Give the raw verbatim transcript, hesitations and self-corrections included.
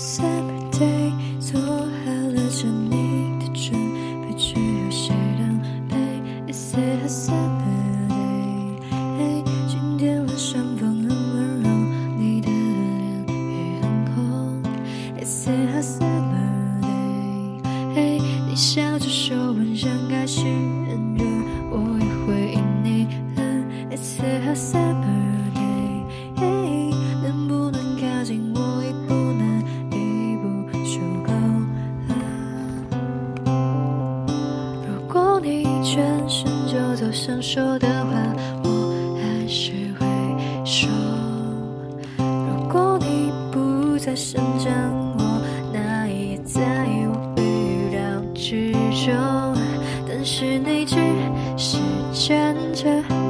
Happy birthday， 做好了着你的准备，只有谁当陪 ？It's a happy birthday， 今天晚上风很温柔，你的脸也很红。It's a happy birthday， 你笑着说晚上开始很热，我也会因你冷。It's a happy birthday， 能不能靠近我一步呢？一步就够了。如果你转身就走，想说的话我还是会说。如果你不在身旁，我那也在我预料之中。但是那句是真的。